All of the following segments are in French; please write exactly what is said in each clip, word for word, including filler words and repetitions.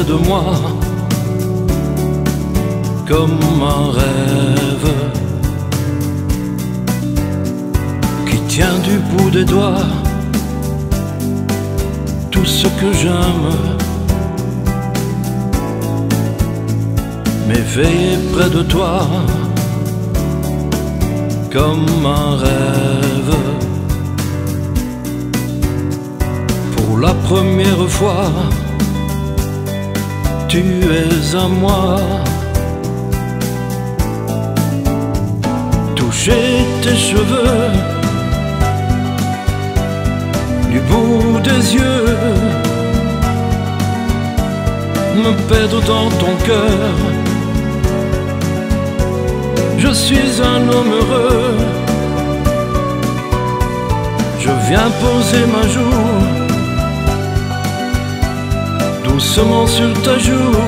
près de moi, comme un rêve qui tient du bout des doigts tout ce que j'aime. M'éveiller près de toi comme un rêve. Pour la première fois, tu es à moi. Toucher tes cheveux du bout des yeux, me perdre dans ton cœur. Je suis un homme heureux. Je viens poser ma joue doucement sur ta joue.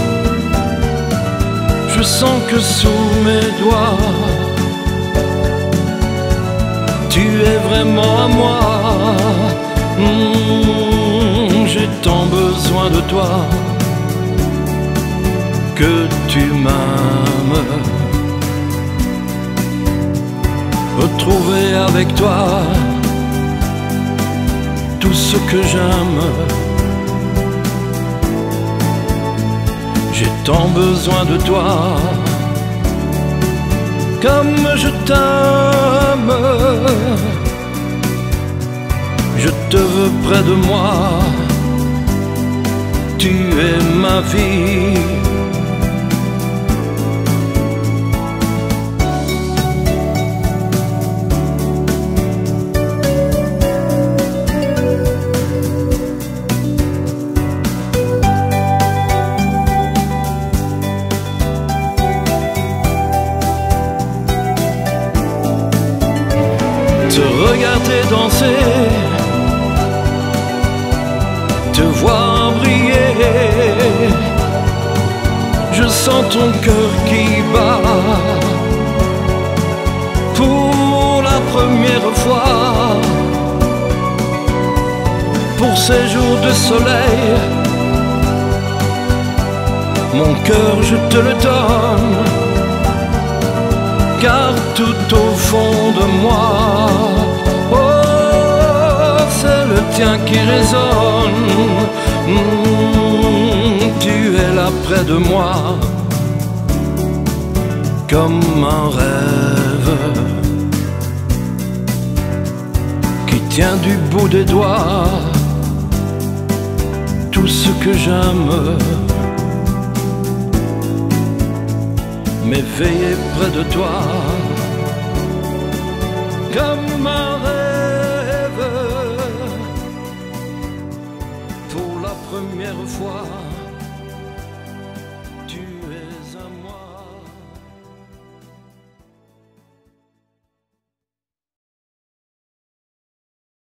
Je sens que sous mes doigts tu es vraiment à moi. Mmh, j'ai tant besoin de toi que tu m'aimes. Retrouver avec toi tout ce que j'aime. J'ai tant besoin de toi, comme je t'aime. Je te veux près de moi, tu es ma vie. Te regarder danser, te voir briller, je sens ton cœur qui bat. Pour la première fois, pour ces jours de soleil, mon cœur je te le donne, car tout au fond de moi, oh, c'est le tien qui résonne. Mmh, tu es là près de moi, comme un rêve qui tient du bout des doigts tout ce que j'aime. M'éveiller près de toi comme un rêve. Pour la première fois